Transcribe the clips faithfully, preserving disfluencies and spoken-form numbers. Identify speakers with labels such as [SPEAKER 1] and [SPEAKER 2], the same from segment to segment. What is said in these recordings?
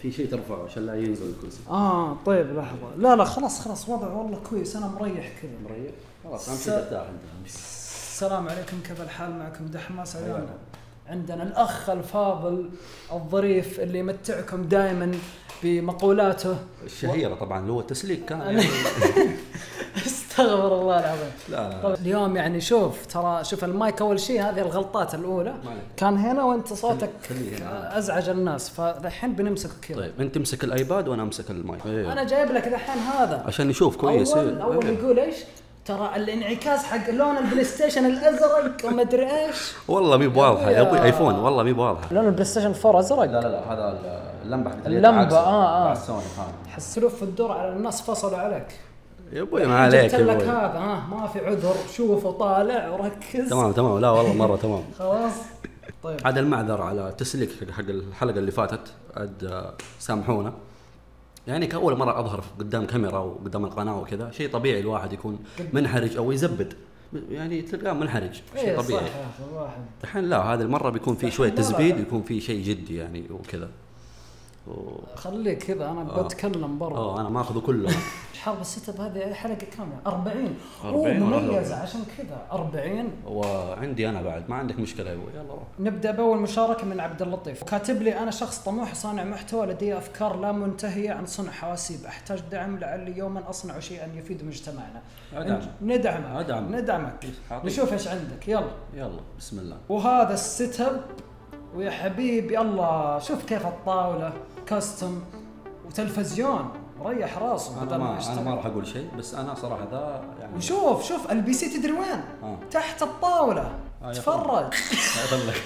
[SPEAKER 1] في شيء ترفعه عشان لا ينزل الكرسي.
[SPEAKER 2] اه طيب لحظه، لا لا خلاص خلاص وضع والله كويس، انا مريح كذا.
[SPEAKER 1] مريح خلاص امشي ترتاح انت.
[SPEAKER 2] السلام عليكم، كيف الحال؟ معكم دحماس. اليوم عندنا الاخ الفاضل الظريف اللي يمتعكم دائما بمقولاته
[SPEAKER 1] الشهيره. طبعا اللي هو التسليك كان يعني
[SPEAKER 2] استغفر الله العظيم.
[SPEAKER 1] لا لا
[SPEAKER 2] طيب اليوم يعني شوف ترى شوف المايك اول شيء، هذه الغلطات الاولى كان هنا وانت صوتك ازعج الناس، فالحين بنمسك كذا.
[SPEAKER 1] طيب انت امسك الايباد وانا امسك المايك.
[SPEAKER 2] ايه. انا جايب لك الحين هذا
[SPEAKER 1] عشان نشوف كويس.
[SPEAKER 2] اول اول
[SPEAKER 1] ايه.
[SPEAKER 2] يقول ايش ترى الانعكاس حق لون البلاي ستيشن الازرق وما ادري ايش.
[SPEAKER 1] والله مي بواضحه يا ابوي ايفون، والله مي بواضحه.
[SPEAKER 2] لون البلاي ستيشن أربعة ازرق.
[SPEAKER 1] لا لا لا هذا اللمبه
[SPEAKER 2] اللمبه اه اه
[SPEAKER 1] سوني.
[SPEAKER 2] حسلوا في الدور على الناس فصلوا عليك
[SPEAKER 1] يا ابوي. ما عليك
[SPEAKER 2] قلت لك هذا ها ما في عذر، شوف وطالع وركز.
[SPEAKER 1] تمام تمام. لا والله مره تمام.
[SPEAKER 2] خلاص طيب.
[SPEAKER 1] هذا المعذر على التسليك حق الحلقه اللي فاتت، عاد سامحونا. يعني كأول مرة أظهر قدام كاميرا وقدام القناة وكذا، شيء طبيعي الواحد يكون منحرج أو يزبد، يعني تلقاه منحرج، شيء
[SPEAKER 2] إيه
[SPEAKER 1] طبيعي.
[SPEAKER 2] صح يا أخي الواحد.
[SPEAKER 1] الحين لا، هذه المرة بيكون في شوية تزبيد، يكون في شيء جدي يعني وكذا. و...
[SPEAKER 2] خليك كذا أنا آه. بتكلم برضه.
[SPEAKER 1] آه أنا ما أخذه كله.
[SPEAKER 2] حرب الست اب هذه حلقة كاملة أربعين.
[SPEAKER 1] أربعين
[SPEAKER 2] مميزة عشان كذا أربعين.
[SPEAKER 1] وعندي أنا بعد ما عندك مشكلة يا أبوي. يلا روح.
[SPEAKER 2] نبدأ بأول مشاركة من عبد اللطيف، كاتب لي أنا شخص طموح صانع محتوى، لدي أفكار لا منتهية عن صنع حواسيب، أحتاج دعم لعلي يوما أصنع شيئا يفيد مجتمعنا.
[SPEAKER 1] أدعم.
[SPEAKER 2] ندعمك.
[SPEAKER 1] أدعم.
[SPEAKER 2] ندعمك. نشوف إيش عندك. يلا.
[SPEAKER 1] يلا بسم الله.
[SPEAKER 2] وهذا الست اب ويا حبيبي الله شوف كيف الطاولة كاستم وتلفزيون ريح راسه.
[SPEAKER 1] أنا ما أنا ما راح أقول شيء، بس أنا صراحة ذا يعني.
[SPEAKER 2] وشوف شوف البي سي تدري وين؟ آه. تحت الطاولة. آه تفرج.
[SPEAKER 1] أضلك.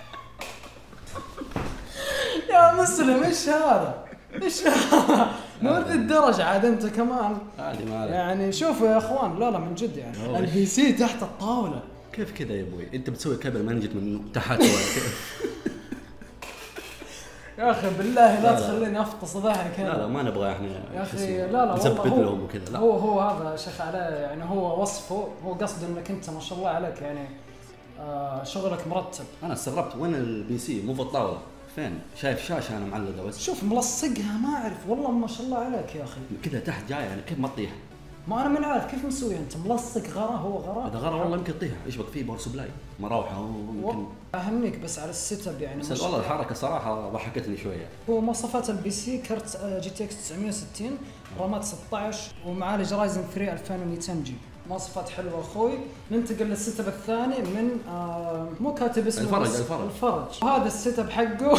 [SPEAKER 2] يا مسلم إيش هذا؟ إيش هذا؟ مو ذي الدرجة عاد أنت كمان.
[SPEAKER 1] عادي ما عليك.
[SPEAKER 2] يعني شوفوا يا إخوان، لا لا من جد يعني البي سي تحت الطاولة.
[SPEAKER 1] كيف كذا يا أبوي؟ أنت بتسوي كابل منجد من تحت ولا كيف؟
[SPEAKER 2] يا اخي بالله لا, لا تخليني افطس ضحك.
[SPEAKER 1] لا لا ما نبغى احنا
[SPEAKER 2] يا اخي. لا لا
[SPEAKER 1] نثبت لهم وكذا.
[SPEAKER 2] هو هو هذا شيخ عليه يعني، هو وصفه هو قصده انك انت ما شاء الله عليك يعني آه شغلك مرتب.
[SPEAKER 1] انا استغربت وين البي سي مو في الطاوله، فين شايف شاشه انا معلقه بس.
[SPEAKER 2] شوف ملصقها ما اعرف والله ما شاء الله عليك يا اخي.
[SPEAKER 1] كذا تحت جايه يعني كيف ما تطيح؟
[SPEAKER 2] ما انا من عارف كيف مسوي انت ملصق غرا هو غرا.
[SPEAKER 1] اذا غرا والله يمكن تطيح. ايش بك فيه باور سبلاي مروحه وممكن
[SPEAKER 2] اهنيك بس على السيت اب يعني.
[SPEAKER 1] بس والله الحركه صراحه ضحكتني شويه.
[SPEAKER 2] هو مواصفات البي سي كرت جي تي اكس تسعمية وستين، رامات ستة عشر، ومعالج رايزن ثري ألفين ومئتين جي. مواصفات حلوه اخوي. ننتقل للسيت اب الثاني من آه مو كاتب اسمه
[SPEAKER 1] الفرج. الفرج
[SPEAKER 2] الفرج. وهذا السيت اب حقه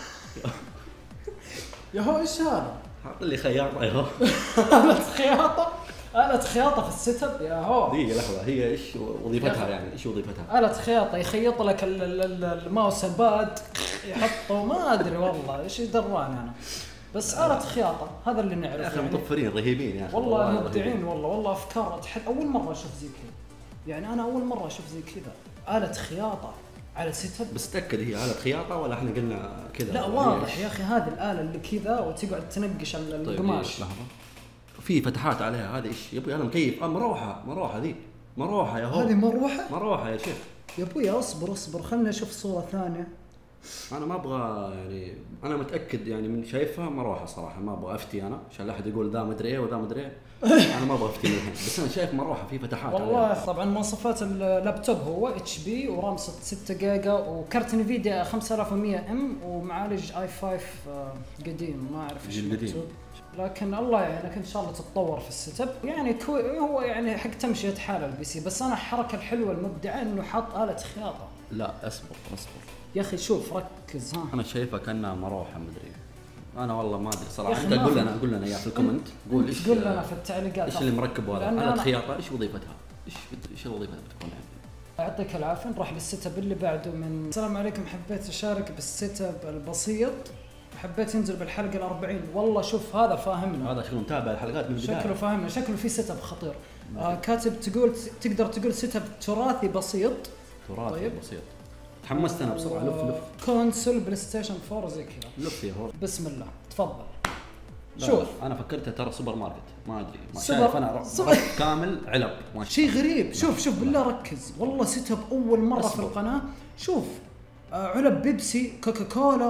[SPEAKER 2] يا هو ايش هذا؟
[SPEAKER 1] حاط لي خياطه يا هو.
[SPEAKER 2] آلة خياطه. آلة خياطه في السيت اب يا هو.
[SPEAKER 1] دقيقه لحظه، هي ايش وظيفتها يعني؟ ايش وظيفتها؟
[SPEAKER 2] آلة خياطه يخيط لك الماوس الباد يحطه ما ادري والله ايش يدران انا، بس آلة خياطه هذا اللي نعرفه.
[SPEAKER 1] يا اخي مطفرين رهيبين يا اخي
[SPEAKER 2] والله مبدعين والله والله افكار تحد. اول مره اشوف زي كذا يعني، انا اول مره اشوف زي كذا آلة خياطه على سيت اب.
[SPEAKER 1] بس تاكد هي آلة خياطه ولا احنا قلنا كذا؟
[SPEAKER 2] لا واضح يا اخي هذه الآلة اللي كذا وتقعد تنقش القماش.
[SPEAKER 1] طيب لحظه في فتحات عليها، هذه ايش يا ابوي؟ انا مكيف. اه مروحه. مروحه ذي مروحه يا هو.
[SPEAKER 2] هذه مروحه.
[SPEAKER 1] مروحه يا شيخ.
[SPEAKER 2] يا ابوي اصبر اصبر خلنا نشوف صوره ثانيه.
[SPEAKER 1] انا ما ابغى يعني، انا متاكد يعني من شايفها مروحه صراحه، ما ابغى افتي انا عشان لا احد يقول ذا مدري ايه وذا مدري ايه. انا ما ابغى افتي الحين، بس انا شايف مروحه في فتحات
[SPEAKER 2] والله
[SPEAKER 1] عليها.
[SPEAKER 2] طبعا مواصفات اللابتوب هو اتش بي ورام ستة جيجا وكارت انفيديا خمسة آلاف ومئة ام ومعالج اي خمسة قديم ما اعرف ايش مكتوب، لكن الله يعينك ان شاء الله تتطور في السيت اب يعني. هو يعني حق تمشيه حال البي سي، بس انا الحركه الحلوه المبدعه انه حط آلة خياطه.
[SPEAKER 1] لا اصبر اصبر
[SPEAKER 2] يا اخي شوف ركز ها.
[SPEAKER 1] انا شايفها كانها مروحه مدري. انا والله ما ادري صراحه. انت قول لنا قول لنا اياه في الكومنت. قول ايش
[SPEAKER 2] قول لنا في التعليقات
[SPEAKER 1] ايش اللي مركب هذا آلة
[SPEAKER 2] أنا...
[SPEAKER 1] خياطه ايش وظيفتها؟ ايش ايش وظيفتها بتكون يعني؟
[SPEAKER 2] يعطيك العافيه. نروح للسيت اب اللي بعده من السلام عليكم. حبيت اشارك بالسيت اب البسيط، حبيت ينزل بالحلقه الأربعين. والله شوف هذا فاهمنا،
[SPEAKER 1] هذا شكله متابع الحلقات من البدايه،
[SPEAKER 2] شكله فاهمنا، شكله في سيت اب خطير. آه كاتب تقول تقدر تقول سيت اب تراثي بسيط.
[SPEAKER 1] تراثي طيب. بسيط. تحمست انا بسرعه. لف لف
[SPEAKER 2] كونسول بلاي ستيشن فور زي كذا.
[SPEAKER 1] لف يا هو.
[SPEAKER 2] بسم الله تفضل.
[SPEAKER 1] شوف انا فكرتها ترى سوبر ماركت ما ادري ما شايف انا رف كامل علب
[SPEAKER 2] شيء غريب. شوف شوف بالله ركز والله سيت اب اول مره أصبر. في القناه. شوف آه علب بيبسي كوكا كولا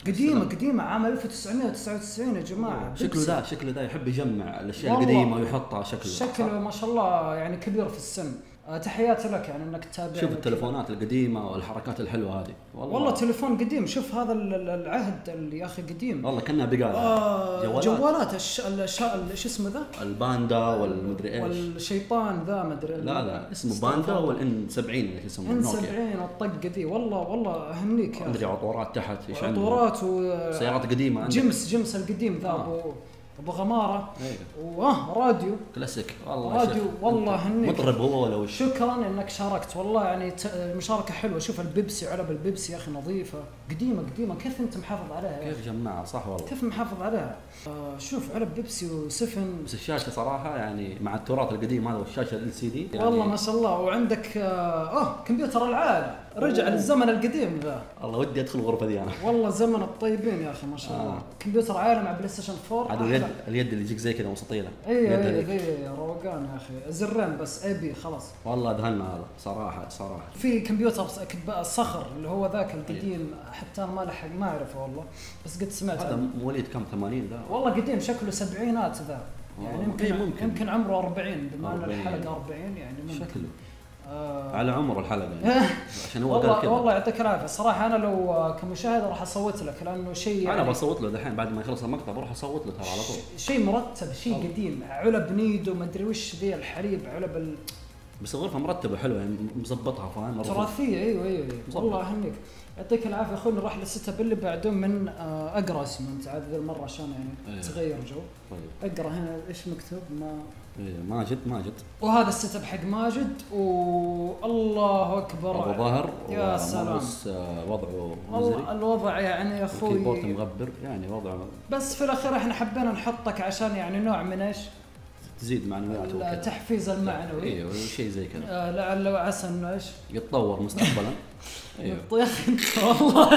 [SPEAKER 2] قديمه قديمه عام ألف وتسعمية وتسعة وتسعين يا جماعه.
[SPEAKER 1] شكله ذا شكله ذا يحب يجمع الاشياء القديمه ويحطها شكله
[SPEAKER 2] شكله ما شاء الله يعني كبير في السن. تحياتي لك يعني انك تتابع.
[SPEAKER 1] شوف التلفونات القديمه والحركات الحلوه هذه
[SPEAKER 2] والله, والله تليفون قديم. شوف هذا العهد اللي يا اخي قديم
[SPEAKER 1] والله كانها بقاله.
[SPEAKER 2] آه جوالات, جوالات الش... الش... ايش اسمه ذا
[SPEAKER 1] الباندا والمدري ايش
[SPEAKER 2] والشيطان ذا مدري.
[SPEAKER 1] لا لا اسمه باندا والان سبعين اللي اسمه
[SPEAKER 2] ان سبعين والطقه ذي. والله والله اهنيك يا
[SPEAKER 1] اخي. عطورات تحت ايش عنده
[SPEAKER 2] عطورات وسيارات
[SPEAKER 1] قديمه عندك.
[SPEAKER 2] جمس جمس القديم ذا ابو آه. ابو غماره
[SPEAKER 1] ايه.
[SPEAKER 2] واه راديو
[SPEAKER 1] كلاسيك والله
[SPEAKER 2] راديو والله هنيك
[SPEAKER 1] مطرب هو ولا وش.
[SPEAKER 2] شكرا انك شاركت والله يعني مشاركه حلوه. شوف البيبسي علب البيبسي يا اخي نظيفه قديمه قديمه. كيف انت محافظ عليها؟
[SPEAKER 1] كيف جماعه صح والله
[SPEAKER 2] كيف محافظ عليها؟ آه شوف علب بيبسي وسفن.
[SPEAKER 1] بس الشاشه صراحه يعني مع التراث القديم هذا والشاشه ال سي دي
[SPEAKER 2] يعني والله ما شاء الله. وعندك اه, آه كمبيوتر العاب رجع أوه. للزمن القديم ذا.
[SPEAKER 1] الله ودي ادخل الغرفه دي انا
[SPEAKER 2] والله زمن الطيبين يا اخي ما شاء الله. آه. كمبيوتر عالم مع بلاي ستيشن فور.
[SPEAKER 1] عاد اليد اليد اللي يجيك زي كذا مستطيله.
[SPEAKER 2] اي اي اي روقان يا اخي. زرين بس اي بي خلاص
[SPEAKER 1] والله دهنا هذا صراحه صراحه.
[SPEAKER 2] في كمبيوتر الصخر اللي هو ذاك القديم حتى انا ما لحق ما اعرفه والله بس قد سمعت.
[SPEAKER 1] هذا مواليد كم ثمانين ذا
[SPEAKER 2] والله قديم شكله سبعينات ذا يعني يمكن ممكن يمكن عمره أربعين بما ان الحلقه أربعين يعني ممكن
[SPEAKER 1] شكله آه على عمر الحلقه يعني عشان هو قال كذا.
[SPEAKER 2] والله يعطيك العافيه صراحه. انا لو كمشاهد راح اصوت لك لانه شيء يعني
[SPEAKER 1] انا بصوت له دحين بعد ما يخلص المقطع بروح اصوت له ترى على طول.
[SPEAKER 2] شيء مرتب شيء قديم علب نيدو ما ادري وش ذي الحليب علب ال...
[SPEAKER 1] بس الغرفه مرتبه حلوه يعني مظبطها فاهم
[SPEAKER 2] تراثيه. ايوه ايوه, أيوة. والله اهنيك يعطيك العافيه اخوي. نروح للست اب اللي بعده من آه اقرا اسمه انت عاد ذي المره عشان يعني أيه. تغير جو. طيب. اقرا هنا ايش مكتوب ما
[SPEAKER 1] ايه ماجد ماجد.
[SPEAKER 2] وهذا الست اب حق ماجد والله اكبر
[SPEAKER 1] ابو ظهر
[SPEAKER 2] يا سلام.
[SPEAKER 1] وضعه
[SPEAKER 2] والله الوضع يعني يا اخوي
[SPEAKER 1] الكيبورد مغبر يعني وضعه.
[SPEAKER 2] بس في الاخير احنا حبينا نحطك عشان يعني نوع من ايش
[SPEAKER 1] تزيد معنوياته
[SPEAKER 2] التحفيز المعنوي.
[SPEAKER 1] ايوه شيء زي كذا
[SPEAKER 2] آه لعل وعسى انه ايش
[SPEAKER 1] يتطور مستقبلا.
[SPEAKER 2] ايوه يا اخي والله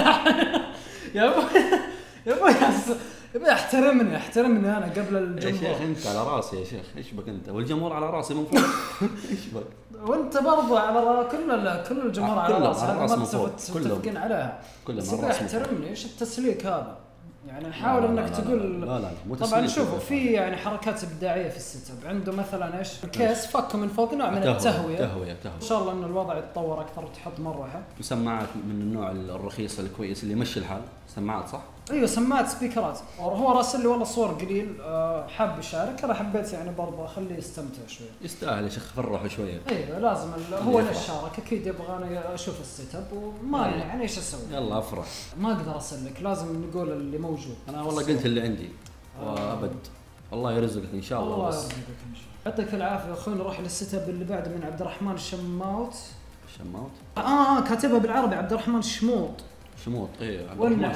[SPEAKER 2] يا ابوي يا ابوي يا ابوي احترمني احترمني انا قبل الجمهور.
[SPEAKER 1] يا شيخ انت على راسي يا شيخ ايش بك انت والجمهور على راسي من فوق ايش بك
[SPEAKER 2] وانت برضو على كل كل الجمهور على راسي. هذا ما تتفقين عليها بس احترمني. ايش التسليك هذا يعني نحاول انك تقول.
[SPEAKER 1] لا لا لا مو
[SPEAKER 2] طبعا شوفوا في يعني حركات ابداعيه في السيت اب. عنده مثلا ايش الكيس فكه من فوق نوع من التهويه
[SPEAKER 1] تهويه تهويه.
[SPEAKER 2] ان شاء الله ان الوضع يتطور اكثر وتحط مروحه
[SPEAKER 1] وسماعات من النوع الرخيص الكويس اللي يمشي الحال. سماعات صح؟
[SPEAKER 2] ايوه سماعات سبيكرات. هو راسل لي والله صور قليل حاب يشارك. انا حبيت يعني برضه اخليه يستمتع شوي.
[SPEAKER 1] يستاهل يا شيخ فرحه شويه.
[SPEAKER 2] ايوه لازم هو اللي يشارك اكيد يبغى انا اشوف السيت اب وما يعني ايش اسوي.
[SPEAKER 1] يلا افرح.
[SPEAKER 2] ما اقدر اسلك لازم نقول اللي موجود.
[SPEAKER 1] انا والله قلت اللي عندي وابد. الله يرزقك ان شاء الله.
[SPEAKER 2] الله يرزقك ان شاء الله. يعطيك العافيه اخوي. نروح للسيت اب اللي بعده من عبد الرحمن الشماوت.
[SPEAKER 1] الشماوت
[SPEAKER 2] اه اه كاتبها بالعربي عبد الرحمن الشموط.
[SPEAKER 1] شموط ايه
[SPEAKER 2] والله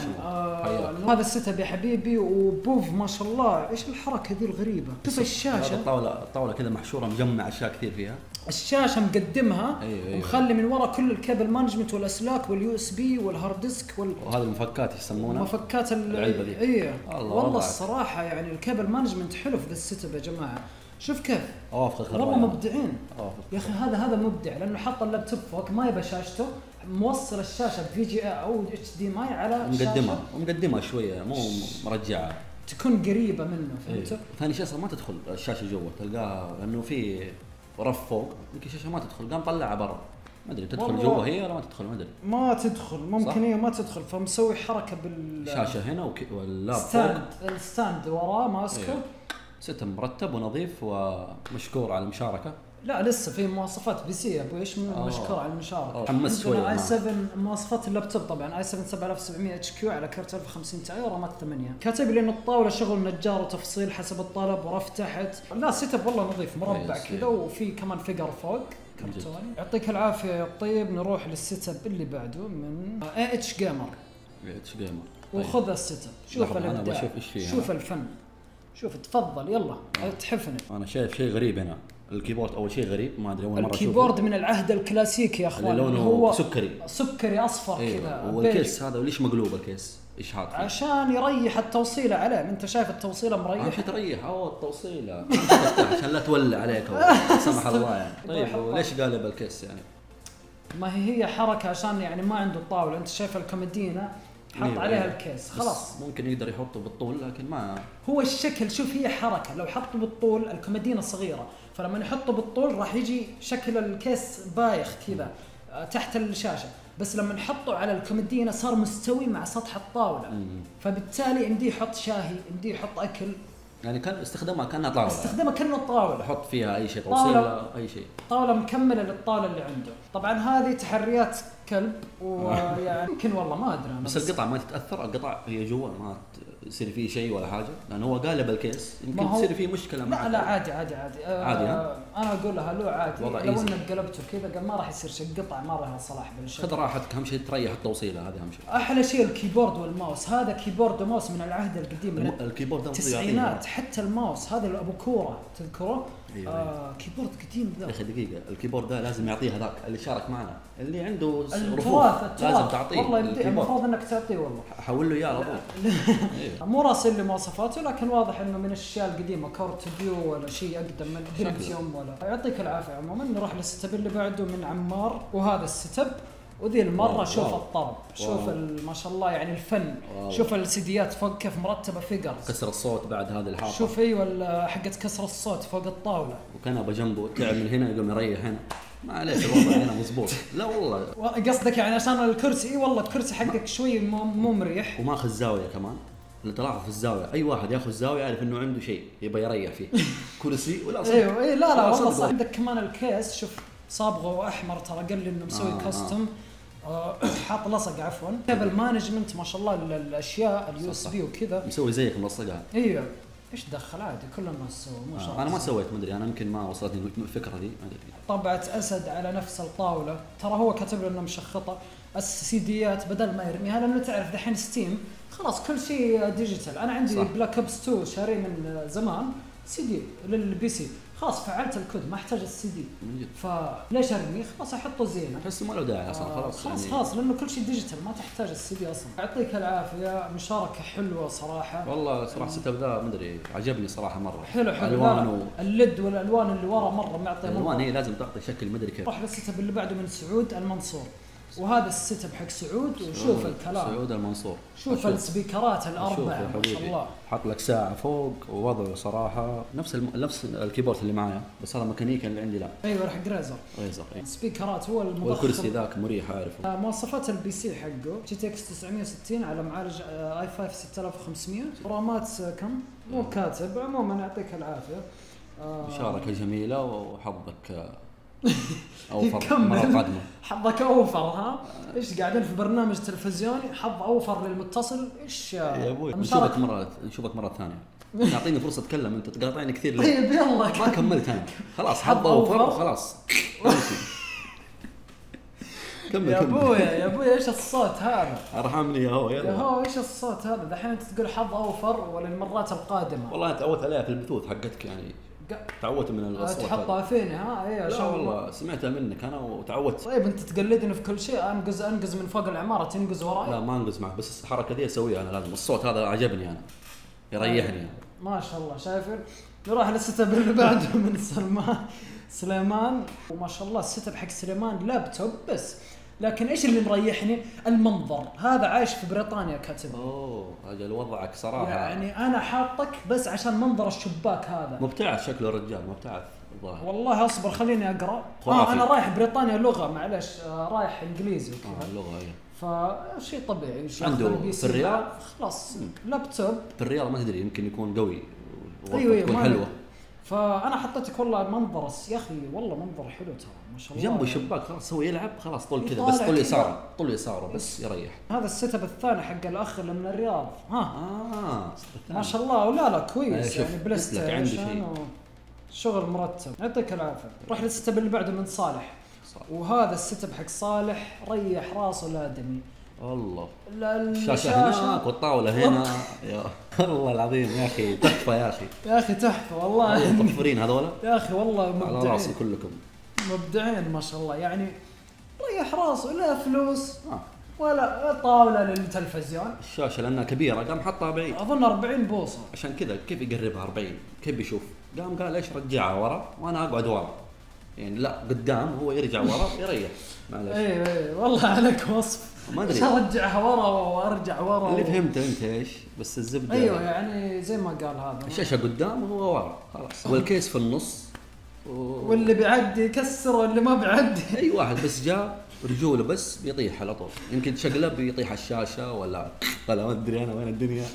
[SPEAKER 2] آه هذا الست اب يا حبيبي. وبوف ما شاء الله ايش الحركه ذي الغريبه. شوف الشاشه
[SPEAKER 1] الطاوله الطاوله كذا محشوره مجمع اشياء كثير فيها.
[SPEAKER 2] الشاشه مقدمها
[SPEAKER 1] أيوة أيوة.
[SPEAKER 2] ومخلي من وراء كل الكابل مانجمنت والاسلاك واليو اس بي والهارد ديسك وال...
[SPEAKER 1] وهذه المفكات يسمونها
[SPEAKER 2] مفكات
[SPEAKER 1] العلبه ذي.
[SPEAKER 2] ايه والله, والله الصراحه يعني الكابل مانجمنت حلو في ذا الست اب يا جماعه. شوف كيف
[SPEAKER 1] اوافقك
[SPEAKER 2] والله مبدعين يا اخي. هذا هذا مبدع لانه حط اللابتوب فوق ما يبى شاشته موصل الشاشه بفي جي او اتش دي ماي على
[SPEAKER 1] مقدمها ومقدمها شويه مو مرجعه
[SPEAKER 2] تكون قريبه منه فهمت.
[SPEAKER 1] إيه. ثاني شيء ما تدخل الشاشه جوا تلقاها لانه في رف فوق يمكن الشاشه ما تدخل قام طلعها برا ما ادري تدخل جوا هي ولا ما تدخل ما ادري.
[SPEAKER 2] ما تدخل ممكن هي ما تدخل فمسوي حركه بالشاشه
[SPEAKER 1] هنا واللاب
[SPEAKER 2] ستاند الستاند وراه ماسكه.
[SPEAKER 1] إيه. ستم مرتب ونظيف ومشكور على المشاركه.
[SPEAKER 2] لا لسه في مواصفات بي سي ابو ايش مشكور على المشاركه.
[SPEAKER 1] حمس شوي.
[SPEAKER 2] اي سبعة مواصفات اللابتوب طبعا اي سبعة سبعة آلاف وسبعمية اتش كيو على كرت ألف وخمسين تي ورامات ثمانية. كاتب لي ان الطاوله شغل نجار وتفصيل حسب الطلب ورف تحت. لا سيت اب والله نظيف مربع كذا وفي كمان فيجر فوق كرتوني. يعطيك العافيه يا طيب. نروح للسيت اب اللي بعده من اي اتش جيمر.
[SPEAKER 1] اي اتش جيمر
[SPEAKER 2] وخذ السيت اب شوف الابداع شوف الفن شوف تفضل يلا تحفني.
[SPEAKER 1] انا شايف شيء غريب هنا. الكيبورد اول شيء غريب ما ادري اول مره اشوفه.
[SPEAKER 2] الكيبورد من العهد الكلاسيكي يا اخوان
[SPEAKER 1] لونه هو سكري
[SPEAKER 2] سكري اصفر
[SPEAKER 1] أيوة.
[SPEAKER 2] كذا.
[SPEAKER 1] والكيس هذا وليش مقلوب الكيس ايش حاط فيه؟
[SPEAKER 2] عشان يريح التوصيله عليه. انت شايف التوصيله مريحه
[SPEAKER 1] عشان تريح او التوصيله عشان لا تولع عليك سمح الله يعني. طيب وليش قالب الكيس يعني؟
[SPEAKER 2] ما هي هي حركه عشان يعني ما عنده طاوله. انت شايف الكومودينا حط عليها الكيس خلاص.
[SPEAKER 1] ممكن يقدر يحطه بالطول لكن ما
[SPEAKER 2] هو الشكل. شوف هي حركه، لو حطه بالطول الكومودينه صغيره، فلما يحطه بالطول راح يجي شكل الكيس بايخ كذا تحت الشاشه، بس لما نحطه على الكومودينه صار مستوي مع سطح الطاوله. مم. فبالتالي يمدي يحط شاي، يمدي يحط اكل،
[SPEAKER 1] يعني كان استخدامها كانها طاوله،
[SPEAKER 2] استخدامها كانه طاوله،
[SPEAKER 1] يحط فيها اي شيء توصيل اي شيء،
[SPEAKER 2] طاوله مكمله للطاوله اللي عنده. طبعا هذه تحريات كلب ويعني يمكن والله ما ادري،
[SPEAKER 1] بس القطع ما تتاثر، القطع هي جوا ما يصير فيه شيء ولا حاجه، لانه هو قالب الكيس يمكن تصير فيه مشكله.
[SPEAKER 2] لا لا عادي عادي عادي
[SPEAKER 1] عادي.
[SPEAKER 2] آه انا اقول لها له عادي، لو انك قلبته كذا قال ما راح يصير شيء، قطع ما لها صلاح بالشكل.
[SPEAKER 1] خذ راحتك، اهم شيء تريح التوصيله، هذا اهم شيء.
[SPEAKER 2] احلى شيء الكيبورد والماوس، هذا كيبورد وماوس من العهد القديم، من
[SPEAKER 1] الكيبورد
[SPEAKER 2] التسعينات. حتى الماوس هذا ابو كوره تذكره؟ أيوة. آه كيبورد قديم ذا.
[SPEAKER 1] يا اخي دقيقه، الكيبورد ده لازم يعطيه هذاك اللي شارك معنا، اللي عنده
[SPEAKER 2] رفوف، لازم تعطيه. والله المفروض انك تعطيه، والله
[SPEAKER 1] حول له اياه على
[SPEAKER 2] طول. مو راسل لي مواصفاته، لكن واضح انه من الاشياء القديمه، كورت فيو ولا شيء اقدم من بنتيوم ولا. يعطيك العافيه. عموما نروح للستب اللي بعده من عمار، وهذا الستب وذي المره واو. شوف واو. الطرب، شوف ما شاء الله يعني الفن. واو. شوف السيديات فوق كيف مرتبه فيجر،
[SPEAKER 1] كسر الصوت بعد هذه الحاطه.
[SPEAKER 2] شوف ايوه حقت كسر الصوت فوق الطاوله،
[SPEAKER 1] وكنبه جنبه تعب من هنا يقوم يريح هنا. معليش الوضع هنا مزبوط. لا والله
[SPEAKER 2] قصدك يعني عشان الكرسي. اي والله الكرسي حقك شوي مو مريح،
[SPEAKER 1] وماخذ زاويه كمان. اللي تلاحظ في الزاويه، اي واحد ياخذ زاويه يعرف انه عنده شيء يبغى يريح فيه. كرسي ولا صدق.
[SPEAKER 2] ايوه اي لا لا والله صح. عندك كمان الكيس، شوف صابغه احمر، ترى قال لي انه مسوي آه كاستم آه. حاط لصق عفوا. كابل مانجمنت ما شاء الله، الاشياء اليو اس بي وكذا
[SPEAKER 1] مسوي زيك ملصقها.
[SPEAKER 2] ايوه ايش دخل عادي كل الناس سووا مو شرط.
[SPEAKER 1] آه انا ما سويت، ما ادري انا يمكن ما وصلتني الفكره دي.
[SPEAKER 2] طبعه اسد على نفس الطاوله، ترى هو كاتب له انه مشخطه. السيديات بدل ما يرميها، لانه تعرف دحين ستيم خلاص كل شيء ديجيتال. انا عندي بلاك اوبس اثنين شاري من زمان سي دي للبي سي، خلاص فعلت الكود ما احتاج السي دي، فليش ارميه؟ خلاص احطه زينه،
[SPEAKER 1] احس ما له داعي اصلا.
[SPEAKER 2] آه
[SPEAKER 1] خلاص
[SPEAKER 2] خلاص يعني خلاص لانه كل شيء ديجيتال ما تحتاج السي دي اصلا. يعطيك العافيه، مشاركه حلوه صراحه.
[SPEAKER 1] والله صراحه السيت اب ذا ما ادري عجبني صراحه مره.
[SPEAKER 2] حلو حلو الوان و... الليد والالوان اللي ورا مره معطي.
[SPEAKER 1] الالوان هي لازم تعطي شكل ما ادري كيف.
[SPEAKER 2] روح للسيت اب اللي بعده من سعود المنصور، وهذا السيت اب حق سعود. وشوف الكلام
[SPEAKER 1] سعود المنصور،
[SPEAKER 2] شوف السبيكرات الاربعه ما شاء الله.
[SPEAKER 1] حط لك ساعه فوق، ووضعه صراحه نفس الم... نفس الكيبورد اللي معايا، بس هذا ميكانيكا اللي عندي لا.
[SPEAKER 2] ايوه راح ريزر
[SPEAKER 1] ريزر أي.
[SPEAKER 2] سبيكرات هو المضخم،
[SPEAKER 1] والكرسي ذاك مريح عارفه.
[SPEAKER 2] آه مواصفات البي سي حقه جي تي اكس تسعمية وستين على معالج آه اي خمسة ستة آلاف وخمسمية، رامات كم مو كاتب. عموما يعطيك العافيه.
[SPEAKER 1] آه مشاركه جميله، وحظك اوفر مره قادمه.
[SPEAKER 2] حظك اوفر ها. ايش قاعدين في برنامج تلفزيوني، حظ اوفر للمتصل. ايش
[SPEAKER 1] يا ابوي نشوفك مره نشوفك مره ثانيه. تعطيني فرصه اتكلم، انت تقاطعني كثير ليه؟
[SPEAKER 2] طيب يلا
[SPEAKER 1] ما كملت انا خلاص. حظ اوفر وخلاص.
[SPEAKER 2] كمل يا ابويا يا ابويا ايش الصوت هذا؟
[SPEAKER 1] ارحمني يا هو يلا
[SPEAKER 2] يا هو ايش الصوت هذا؟ دحين انت تقول حظ اوفر وللمرات القادمه.
[SPEAKER 1] والله تعودت عليها في البثوث حقتك يعني، تعودت من الاصوات.
[SPEAKER 2] تحطها فيني ها؟ اي
[SPEAKER 1] لا والله سمعتها منك انا وتعودت.
[SPEAKER 2] طيب انت تقلدني في كل شيء، انقز انقز من فوق العماره تنقز وراي.
[SPEAKER 1] لا ما انقز معك، بس الحركه دي اسويها انا لازم. الصوت هذا عجبني انا، يريحني يعني.
[SPEAKER 2] ما شاء الله. شايفين؟ نروح للسيت اب اللي بعده من سلمان سليمان. وما شاء الله السيت اب حق سليمان لابتوب بس، لكن ايش اللي مريحني؟ المنظر. هذا عايش في بريطانيا كاتب.
[SPEAKER 1] اوه اجل وضعك صراحه.
[SPEAKER 2] يعني انا حاطك بس عشان منظر الشباك هذا.
[SPEAKER 1] مبتعث شكله الرجال، مبتعث الظاهر.
[SPEAKER 2] والله اصبر خليني اقرا. آه انا رايح بريطانيا لغه، معلش آه رايح انجليزي وكذا.
[SPEAKER 1] آه اللغه هي.
[SPEAKER 2] فشيء طبيعي.
[SPEAKER 1] عنده في الرياض
[SPEAKER 2] خلاص لابتوب
[SPEAKER 1] في الرياض ما تدري يمكن يكون قوي.
[SPEAKER 2] ايوه
[SPEAKER 1] تكون حلوه.
[SPEAKER 2] فانا حطيتك والله منظر يا اخي، والله منظر حلو ترى ما شاء الله.
[SPEAKER 1] جنبه شباك خلاص هو يلعب خلاص طول كذا، بس طول يساره طول يساره بس يريح.
[SPEAKER 2] هذا السيت اب الثاني حق الاخ اللي من الرياض. ها
[SPEAKER 1] اه
[SPEAKER 2] ما شاء الله. ولا لا كويس يعني بلاي ستيشن شغل مرتب. يعطيك العافيه. روح للسيت اب اللي بعده من صالح. صالح. وهذا السيت اب حق صالح ريح راسه الادمي.
[SPEAKER 1] الله
[SPEAKER 2] الشاشه
[SPEAKER 1] هناك والطاوله هنا. يا الله العظيم يا اخي تحفه يا اخي
[SPEAKER 2] يا اخي تحفه والله.
[SPEAKER 1] مطفرين هذول
[SPEAKER 2] يا اخي والله مبدعين
[SPEAKER 1] على راسي كلكم
[SPEAKER 2] مبدعين ما شاء الله. يعني ريح راسه لا فلوس آه. ولا طاوله للتلفزيون.
[SPEAKER 1] الشاشه لانها كبيره قام حطها بعيد،
[SPEAKER 2] اظن أربعين بوصه.
[SPEAKER 1] عشان كذا كيف يقربها أربعين؟ كيف يشوف؟ قام قال ايش رجعها ورا وانا اقعد ورا. يعني لا قدام هو يرجع ورا يريح.
[SPEAKER 2] معلش ايوه ايوه والله عليك وصف.
[SPEAKER 1] ما ادري
[SPEAKER 2] ارجعها ورا وارجع ورا
[SPEAKER 1] اللي و... فهمته انت ايش بس الزبده.
[SPEAKER 2] ايوه يعني زي ما قال هذا
[SPEAKER 1] الشاشه قدام وهو ورا خلاص والكيس في النص
[SPEAKER 2] و... واللي بيعدي يكسر واللي ما بيعدي
[SPEAKER 1] اي واحد بس جاء رجوله بس بيطيح على طول. يمكن تشقلب بيطيح الشاشه ولا ولا ما ادري انا وين الدنيا.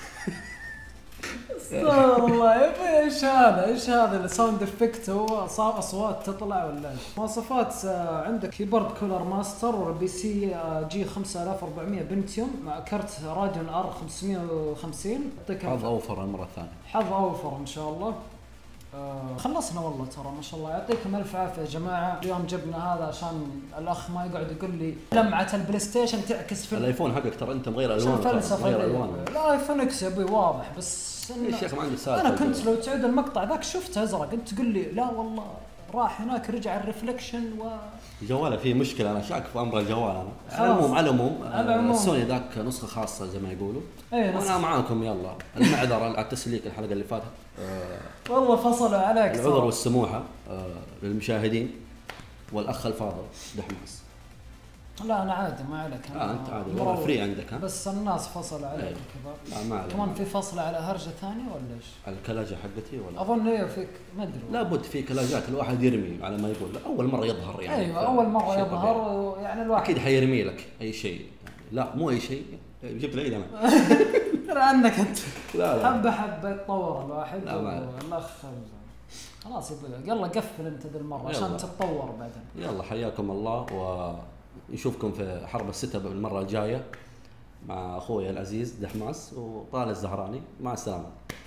[SPEAKER 2] استغفر الله. ايش هذا ايش هذا الساوند افكت؟ هو صار اصوات تطلع ولا ايش؟ مواصفات عندك كيبورد كولر ماستر بي سي جي خمسة آلاف وأربعمية بنتيوم مع كرت راديون ار خمسمية وخمسين. يعطيك
[SPEAKER 1] حظ اوفر المره الثانيه.
[SPEAKER 2] حظ اوفر ان شاء الله. آه خلصنا والله ترى ما شاء الله. يعطيكم الف عافيه يا جماعه. اليوم جبنا هذا عشان الاخ ما يقعد يقول لي لمعه البلاي ستيشن تعكس في
[SPEAKER 1] الايفون حقك. ترى انت مغير الوان
[SPEAKER 2] غير الوان. لا ايفون اكس يا ابوي واضح بس
[SPEAKER 1] يا شيخ ما عندي سالفه.
[SPEAKER 2] انا كنت لو تعيد المقطع ذاك شفته ازرق انت تقول لي لا والله راح هناك رجع الريفلكشن و
[SPEAKER 1] جواله فيه مشكله. انا شاك في امر الجوال. انا على العموم على العموم السوني ذاك نسخه خاصه زي ما يقولوا.
[SPEAKER 2] ايه
[SPEAKER 1] وانا معاكم يلا. المعذره على التسليك الحلقه اللي فاتت
[SPEAKER 2] أه والله فصلوا عليك.
[SPEAKER 1] العذر والسموحه أه للمشاهدين والاخ الفاضل دحماس.
[SPEAKER 2] لا انا عادي ما عليك.
[SPEAKER 1] اه انت عادي والله فري عندك. ها
[SPEAKER 2] بس الناس فصلوا عليك كذا.
[SPEAKER 1] لا ما عليك.
[SPEAKER 2] كمان في فصل على هرجه ثانيه ولا ايش؟
[SPEAKER 1] الكلاجه حقتي ولا
[SPEAKER 2] اظن ايه فيك ما ادري.
[SPEAKER 1] لابد في كلاجات الواحد يرمي على ما يقول. اول مره يظهر يعني.
[SPEAKER 2] ايوه اول مره يظهر يعني الواحد
[SPEAKER 1] اكيد حيرمي لك اي شيء يعني. لا مو اي شيء جبت العيد انا.
[SPEAKER 2] ترى عندك انت.
[SPEAKER 1] لا لا
[SPEAKER 2] حبه حبه يتطور الواحد.
[SPEAKER 1] الاخ
[SPEAKER 2] خلاص يبقى يلا قفل انت ذي المره عشان تتطور بعدين.
[SPEAKER 1] يلا حياكم الله ونشوفكم في حرب الستة المره الجايه مع اخوي العزيز دحماس وطال الزهراني. مع السلامه.